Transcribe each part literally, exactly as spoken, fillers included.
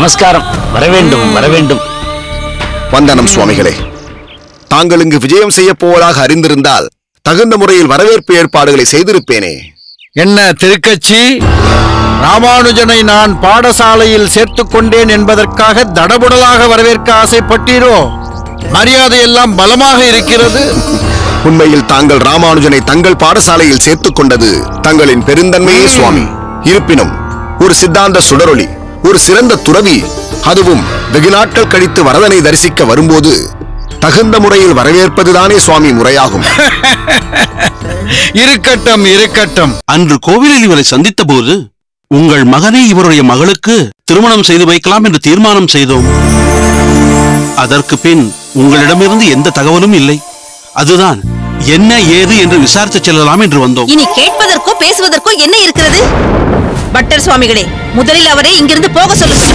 நமஸ்காரம். வரவேண்டும் வரவேண்டும். வந்தனம் சுவாமிகளே. தாங்கள் இங்கு விஜயம் செய்ய போவதாக அறிந்திருந்தால் தகுந்த முறையில் வரவேற்பு ஏற்பாடுகளை செய்திருப்பேனே. என்ன திருக்கட்சி, ராமானுஜனை நான் பாடசாலையில் சேர்த்துக் கொண்டேன் என்பதற்காக தடபுடலாக வரவேற்க ஆசைப்பட்டீரோ? மரியாதை எல்லாம் பலமாக இருக்கிறது. உண்மையில் தாங்கள் ராமானுஜனை தங்கள் பாடசாலையில் சேர்த்துக் கொண்டது தங்களின் பெருந்தன்மையே சுவாமி. இருப்பினும் ஒரு சித்தாந்த சுடரொளி, ஒரு சிறந்த துறவி, அதுவும் வெகு நாட்கள் கழித்து வரதனை தரிசிக்க வரும்போது தகுந்த முறையில் வரவேற்பதுதானே சுவாமி முறையாகும். இருக்கட்டும் இருக்கட்டும். அன்று கோவிலில் இவரை சந்தித்த போது உங்கள் மகனை இவருடைய மகளுக்கு திருமணம் செய்து வைக்கலாம் என்று தீர்மானம் செய்தோம். அதற்கு பின் உங்களிடமிருந்து எந்த தகவலும் இல்லை. அதுதான் என்ன ஏது என்று விசாரித்து செல்லலாம் என்று வந்தோம். இனி கேட்பதற்கோ பேசுவதற்கோ என்ன இருக்கிறது? பட்டர் சுவாமிகளே, முதலில் அவரை இங்கிருந்து போக சொல்லுங்கள்.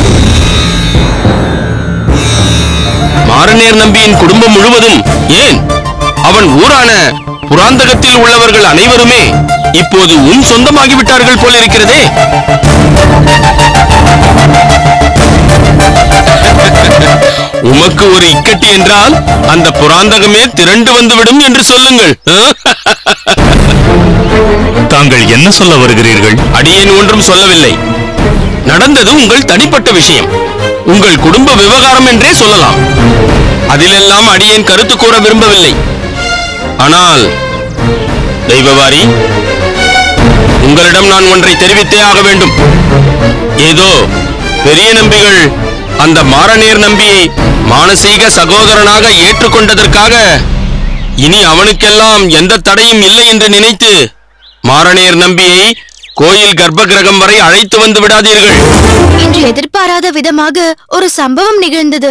மாரநேர் நம்பியின் குடும்பம் முழுவதும், ஏன் அவன் ஊரான புராந்தகத்தில் உள்ளவர்கள் அனைவருமே இப்போது உன் சொந்தமாகிவிட்டார்கள் போல இருக்கிறதே. உமக்கு ஒரு இக்கட்டு என்றால் அந்த புராந்தகமே திரண்டு வந்துவிடும் என்று சொல்லுங்கள். தாங்கள் என்ன சொல்ல வருகிறீர்கள்? அடியேன் ஒன்றும் சொல்லவில்லை. நடந்தது உங்கள் தனிப்பட்ட விஷயம், உங்கள் குடும்ப விவகாரம் என்றே சொல்லலாம். அதிலெல்லாம் அடியேன் கருத்து கூற விரும்பவில்லை. ஆனால் தெய்வவாரி, உங்களிடம் நான் ஒன்றை தெரிவித்தே ஆக வேண்டும். ஏதோ பெரிய நம்பிகள் அந்த மாரநேர் நம்பியை மானசீக சகோதரனாக ஏற்றுக்கொண்டதற்காக இனி அவனுக்கெல்லாம் எந்த தடையும் இல்லை என்று நினைத்து மாரநேர் நம்பியை கோயில் கர்ப்ப கிரகம் வரை அழைத்து வந்து விடாதீர்கள். இன்று எதிர்பாராத விதமாக ஒரு சம்பவம் நிகழ்ந்தது.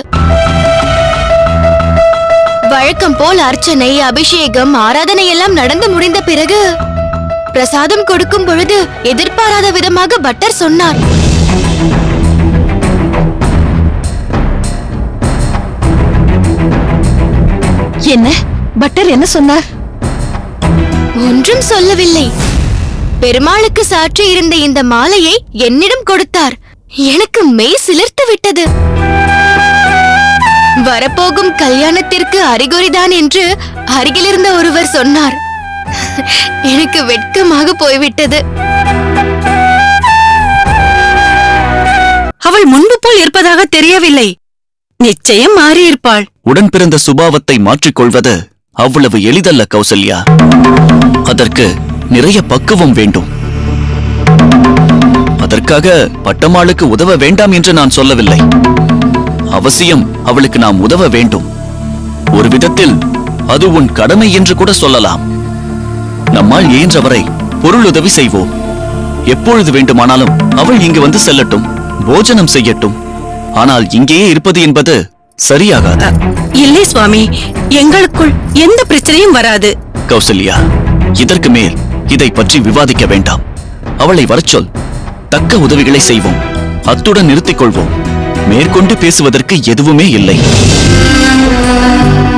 வழக்கம் போல் அர்ச்சனை, அபிஷேகம், ஆராதனை எல்லாம் நடந்து முடிந்த பிறகு பிரசாதம் கொடுக்கும் பொழுது எதிர்பாராத விதமாக பட்டர் சொன்னார், என்ன பட்டர் என்ன சொன்னார்? ஒன்றும் சொல்லவில்லை. பெருமாளுக்கு சாற்றி இருந்த இந்த மாலையை என்னிடம் கொடுத்தார். எனக்கு மெய் சிலிர்த்து விட்டது. வரப்போகும் கல்யாணத்திற்கு அறிகுறிதான் என்று அருகிலிருந்த ஒருவர் சொன்னார். எனக்கு வெட்கமாக போய்விட்டது. அவள் முன்பு போல் இருப்பதாக தெரியவில்லை. நிச்சயம் மாறியிருப்பாள். உடன் பிறந்த சுபாவத்தை மாற்றிக்கொள்வது அவ்வளவு எளிதல்ல கௌசல்யா. அதற்கு நிறைய பக்குவம் வேண்டும். அதற்காக பட்டம்மாளுக்கு உதவ வேண்டாம் என்று நான் சொல்லவில்லை. அவசியம் அவளுக்கு நாம் உதவ வேண்டும். ஒரு விதத்தில் அது உன் கடமை என்று கூட சொல்லலாம். நம்மால் இயன்றவரை பொருளுதவி செய்வோம். எப்பொழுது வேண்டுமானாலும் அவள் இங்கு வந்து செல்லட்டும், போஜனம் செய்யட்டும். ஆனால் இங்கேயே இருப்பது என்பது சரியாகாது. இல்லை சுவாமி, எங்களுக்குள் எந்த பிரச்சனையும் வராது. கௌசல்யா, இதற்கு மேல் இதை பற்றி விவாதிக்க வேண்டாம். அவளை வரச் சொல். தக்க உதவிகளை செய்வோம். அத்துடன் நிறுத்திக் கொள்வோம். மேற்கொண்டு பேசுவதற்கு எதுவுமே இல்லை.